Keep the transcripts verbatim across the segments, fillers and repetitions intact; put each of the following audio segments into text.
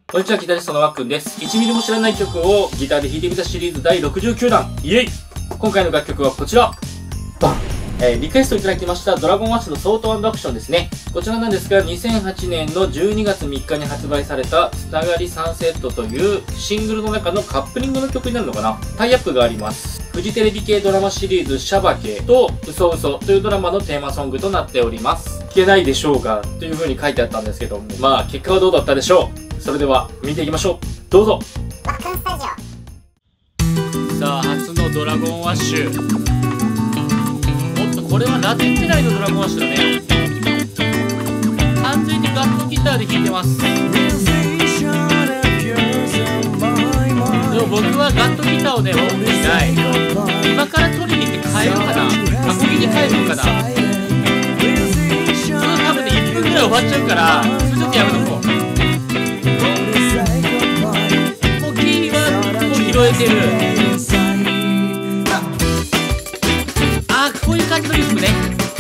こんにちは、ギタリストのわっくんです。いちミリも知らない曲をギターで弾いてみたシリーズだいろくじゅうきゅうだん。イエイ！今回の楽曲はこちら。バン！えー、リクエストいただきましたドラゴンアッシュのソート&アクションですね。こちらなんですが、にせんはちねんのじゅうにがつみっかに発売されたつながりサンセットというシングルの中のカップリングの曲になるのかな。タイアップがあります。フジテレビ系ドラマシリーズシャバケとうそうそというドラマのテーマソングとなっております。聞けないでしょうがという風に書いてあったんですけども、まあ結果はどうだったでしょう。それでは見ていきましょう。どうぞ。 バックンスタジオ。 さあ、初のドラゴンアッシュ。おっと、これはラテン時代のドラゴンアッシュだね。完全にガットギターで弾いてます。でも僕はガットギターをね持っていない。今から取りに行って帰るかな、アコギに帰るのかな。それ多分ねいっぷんぐらい終わっちゃうから、それちょっとやめとこう。もうキーはもう拾えてる。あー、こういう感じのリズムね。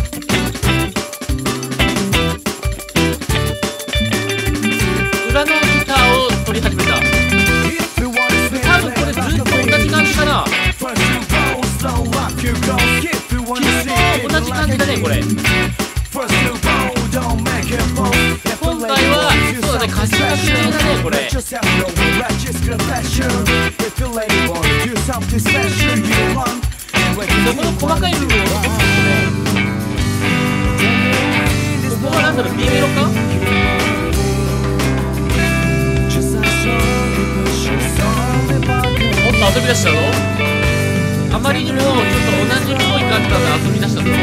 裏のギターを取り始めた。多分これずっと同じ感じかな。同じ感じだねこれ。今回はそうだね、歌詞書き系だねこれ。そこの細かい部分を残ってるね。ここはなんだろう、Bメロか。おっと遊び出したぞ。あまりにもちょっと同じっぽい感じだな。遊び出したぞ。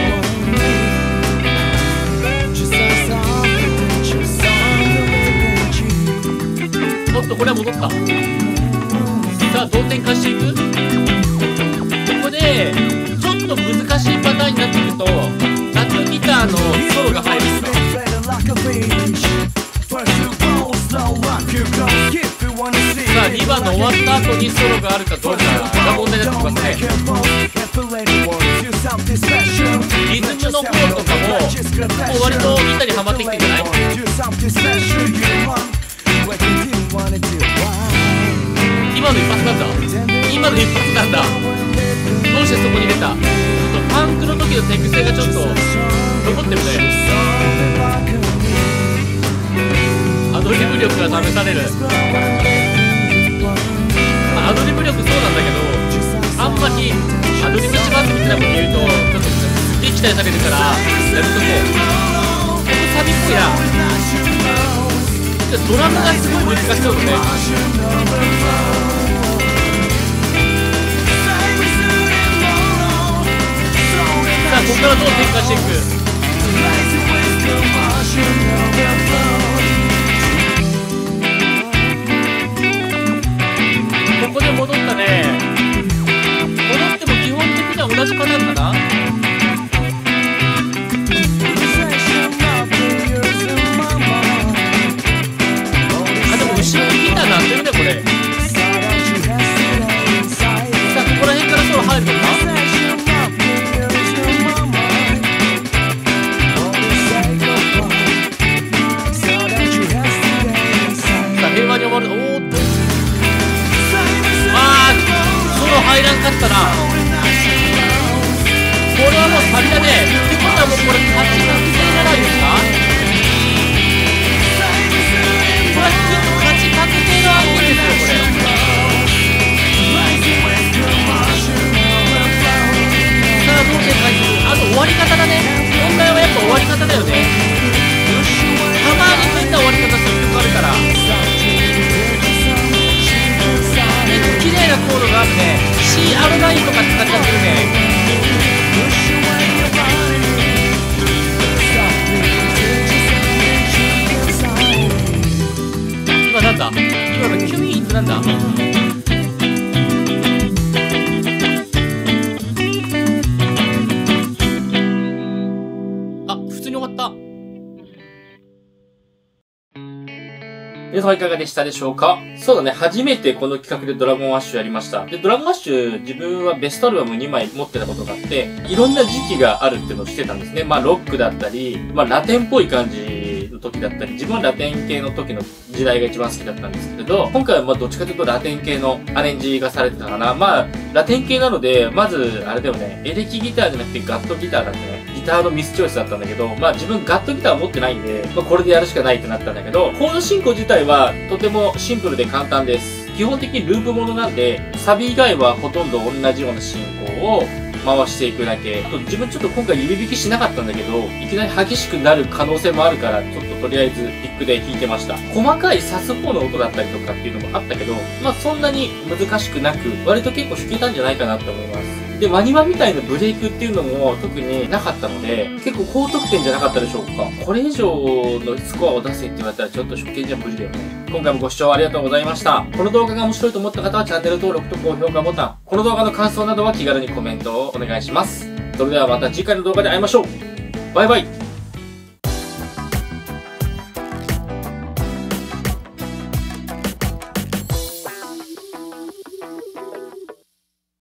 おっとこれは戻った。さあ同点化していく。ここでちょっと難しいパターンになってくるとラックギターのソロが入るんだ。さあにばんの終わった後にソロがあるかどうかが問題になってきますね。リズムの方とかももう割とギターにはまってきてんじゃない？今の一発なんだ。今の一発なんだ。どうしてそこに出た？ちょっとパンクの時の手癖がちょっと残ってるね。アドリブ力が試される。まあ、アドリブ力そうなんだけど、あんまりアドリブしますみたいなこと言うとちょっとすげえ期待されるからやめとこう。ここサビっぽいな。ドラムがすごい難しそうだね。さあここからどう展開していく。ここで戻ったね。戻っても基本的には同じパターンかな。あ、でも後ろにギター鳴ってるねこれ。さあここら辺からソロ入るのか。平和に終わる。おーっと、あーソロ入らんかったな。これはもうサビだね。ってことはもうこれ勝ち確定じゃないですか。これはきっと勝ち確定の案件ですよこれ。さあどう展開する。あと終わり方だね。問題はやっぱ終わり方だよね。たまに変な終わり方する曲あるから。綺麗なコードがあるね。 シーアールナイン とか使っちゃってるね。今なんだ、今のキュイーンってなんだ。あ、普通に終わった。皆様いかがでしたでしょうか。そうだね、初めてこの企画でドラゴンアッシュやりました。で、ドラゴンアッシュ、自分はベストアルバムにまい持ってたことがあって、いろんな時期があるっていうのをしてたんですね。まあ、ロックだったり、まあ、ラテンっぽい感じの時だったり、自分はラテン系の時の時代が一番好きだったんですけれど、今回はまあどっちかというとラテン系のアレンジがされてたかな。まあ、ラテン系なので、まず、あれだよね、エレキギターじゃなくてガットギターだったね。ギターのミスチョイスだったんだけど、まあ自分ガットギターを持ってないんで、まあこれでやるしかないってなったんだけど、コード進行自体はとてもシンプルで簡単です。基本的にループものなんで、サビ以外はほとんど同じような進行を回していくだけ。あと自分ちょっと今回指弾きしなかったんだけど、いきなり激しくなる可能性もあるから、ちょっととりあえずピックで弾いてました。細かい刺す方の音だったりとかっていうのもあったけど、まあそんなに難しくなく、割と結構弾けたんじゃないかなって思います。で、ワニマみたいなブレイクっていうのも特になかったので、結構高得点じゃなかったでしょうか。これ以上のスコアを出せって言われたらちょっと初見じゃ無理だよね。今回もご視聴ありがとうございました。この動画が面白いと思った方はチャンネル登録と高評価ボタン、この動画の感想などは気軽にコメントをお願いします。それではまた次回の動画で会いましょう。バイバイ。